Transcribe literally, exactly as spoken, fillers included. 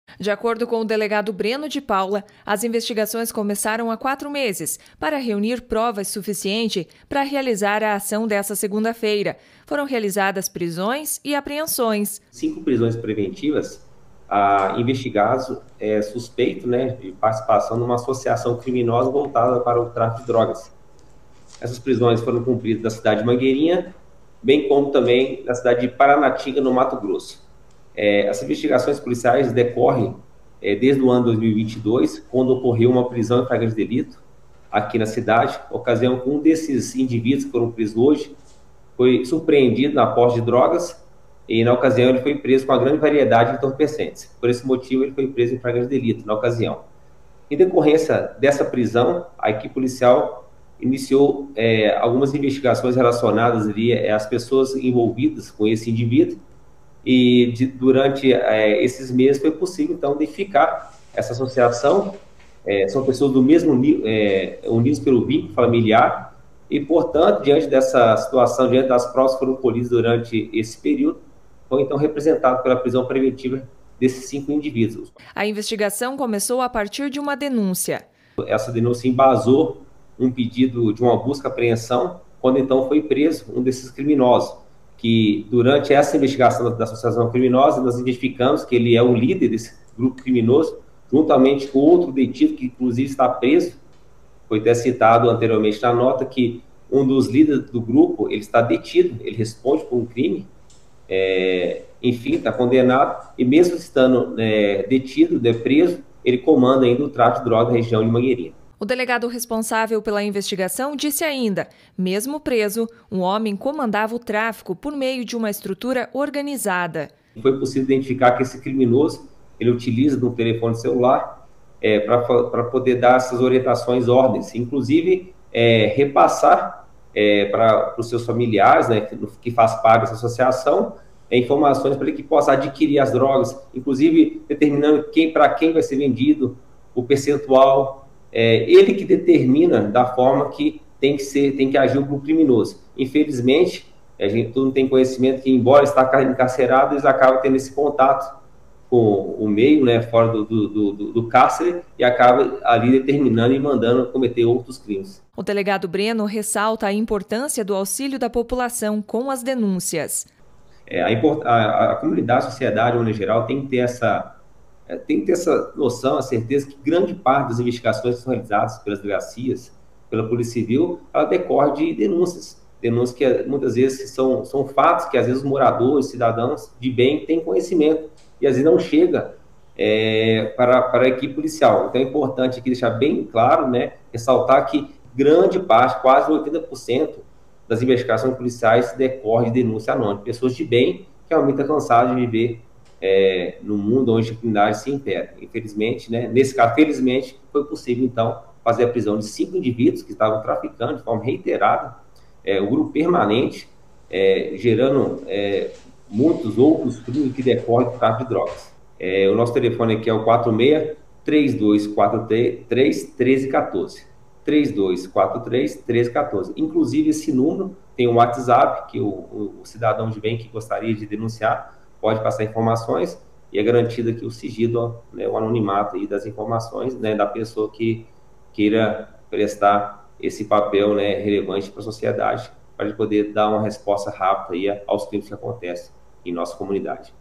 De acordo com o delegado Breno de Paula, as investigações começaram há quatro meses para reunir provas suficientes para realizar a ação dessa segunda-feira. Foram realizadas prisões e apreensões. Cinco prisões preventivas a investigados é, suspeito, né, de participação numa associação criminosa voltada para o tráfico de drogas. Essas prisões foram cumpridas na cidade de Mangueirinha, bem como também na cidade de Paranatinga, no Mato Grosso. É, as investigações policiais decorrem é, desde o ano dois mil e vinte e dois, quando ocorreu uma prisão em flagrante de delito aqui na cidade, ocasião que um desses indivíduos que foram presos hoje foi surpreendido na posse de drogas e, na ocasião, ele foi preso com uma grande variedade de entorpecentes. Por esse motivo, ele foi preso em flagrante de delito na ocasião. Em decorrência dessa prisão, a equipe policial iniciou é, algumas investigações relacionadas ali às pessoas envolvidas com esse indivíduo, e de, durante é, esses meses foi possível, então, identificar essa associação. É, são pessoas do mesmo nível, é, unidas pelo vínculo familiar, e, portanto, diante dessa situação, diante das provas que foram colhidas durante esse período, foi, então, representado pela prisão preventiva desses cinco indivíduos. A investigação começou a partir de uma denúncia. Essa denúncia embasou um pedido de uma busca-apreensão, quando, então, foi preso um desses criminosos, que durante essa investigação da, da associação criminosa, nós identificamos que ele é o líder desse grupo criminoso, juntamente com outro detido que, inclusive, está preso. Foi até citado anteriormente na nota que um dos líderes do grupo, ele está detido, ele responde por um crime, é, enfim, está condenado, e mesmo estando é, detido, né, preso, ele comanda ainda o tráfico de drogas na região de Mangueirinha. O delegado responsável pela investigação disse ainda, mesmo preso, um homem comandava o tráfico por meio de uma estrutura organizada. Foi possível identificar que esse criminoso, ele utiliza no telefone celular é, para poder dar essas orientações, ordens, inclusive é, repassar é, para os seus familiares, né, que, que faz parte dessa associação, é, informações para que possa adquirir as drogas, inclusive determinando quem, para quem vai ser vendido, o percentual. É ele que determina da forma que tem que ser, tem que agir o grupo criminoso. Infelizmente, a gente todo mundo tem conhecimento que, embora está encarcerado, eles acabam tendo esse contato com o meio, né, fora do, do, do, do cárcere, e acaba ali determinando e mandando cometer outros crimes. O delegado Breno ressalta a importância do auxílio da população com as denúncias. É, a, a, a comunidade, a sociedade, em geral, tem que ter essa tem que ter essa noção, a certeza que grande parte das investigações que são realizadas pelas delegacias, pela Polícia Civil, ela decorre de denúncias. Denúncias que muitas vezes são, são fatos que às vezes os moradores, cidadãos de bem têm conhecimento e às vezes não chega é, para, para a equipe policial. Então é importante aqui deixar bem claro, né, ressaltar que grande parte, quase oitenta por cento das investigações policiais decorre de denúncia anônima. Pessoas de bem que realmente estão cansadas de viver É, no mundo onde a criminalidade se impera. Infelizmente, né, nesse caso, felizmente, foi possível, então, fazer a prisão de cinco indivíduos que estavam traficando de forma reiterada, é, um grupo permanente, é, gerando é, muitos outros crimes que decorrem do tráfico de drogas. É, o nosso telefone aqui é o quatro seis, três dois quatro três, um três um quatro. três dois quatro três, um três um quatro. Inclusive, esse número tem um WhatsApp que o, o, o cidadão de bem que gostaria de denunciar pode passar informações, e é garantido aqui o sigilo, né, o anonimato aí das informações, né, da pessoa que queira prestar esse papel, né, relevante para a sociedade, para poder dar uma resposta rápida aí aos crimes que acontecem em nossa comunidade.